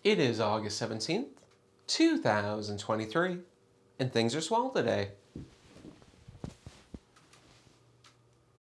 It is August 17th, 2023, and things are swell today.